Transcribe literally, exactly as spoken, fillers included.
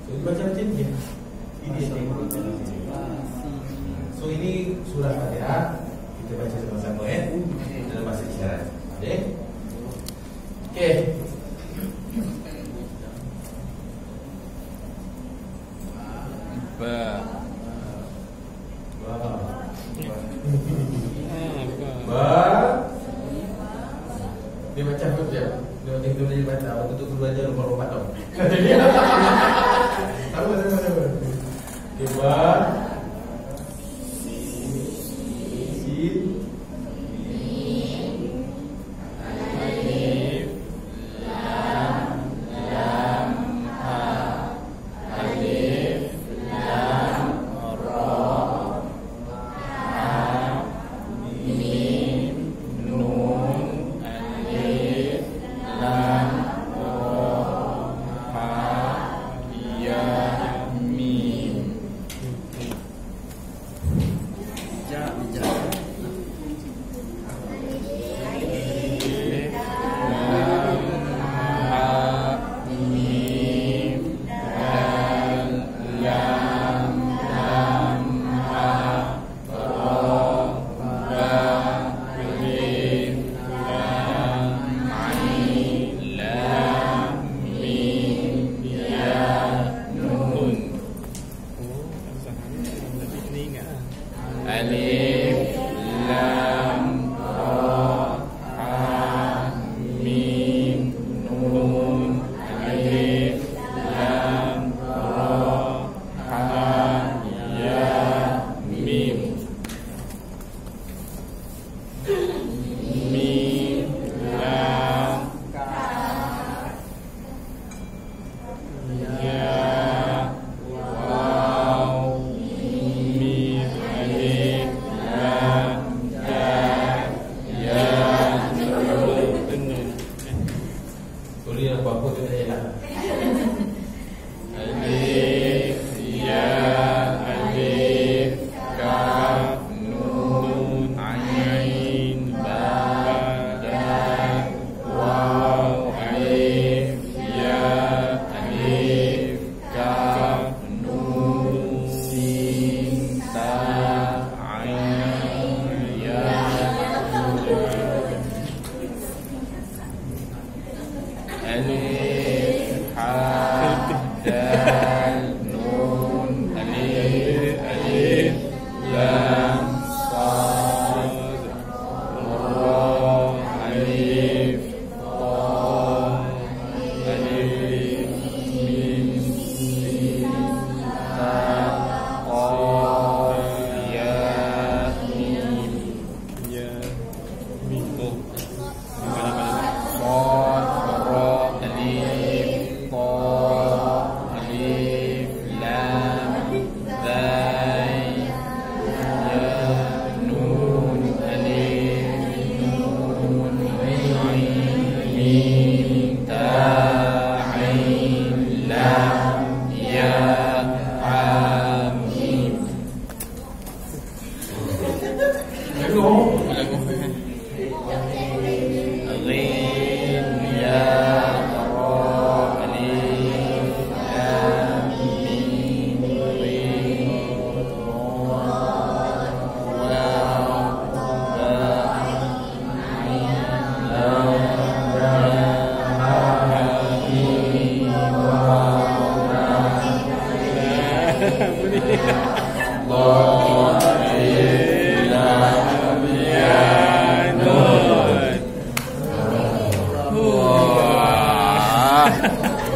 Baca macam ni. Ini yang so ini surah Fatihah. Kita baca sama-sama ya. Dalam bahasa isyarat. Okey. Okey. Ba. Ba. Ba. Dia macam apa dia? Dia macam tu dia baca. Waktu tu guru ajar lompat-lompat tau. Sama sama sama. Okey, ba. Alif Lam Ra Ha Mim Nun. Alif Lam Ra Ha Ya Mim. Mim Lam Ya apa-apa tu tak payah. Alif Ya Alif Kaf Nun Ain Ba Dal Waw. Alif Ya Alif Kaf Nun Sin Ta Ain Ya. Alif Ha Dal Nun. Alif Alif Lam Sad Ra. Alif Ta Alif Mim Sin Ta Qaf Ya Mim. Ya Mim. Sad Ra. Alif Ta Alif Lam Zai Ya Nun. Alif Nun Ain Mim Ta Ain Lam Ya Ha Mim. Lagu Lagu Ghin Ya Ra. Alif Lam Mim Ghin Waw Ba Ain Lam Ra Ha Mim Waw Ra. Allah Alif Lam Ya Nun. Wah.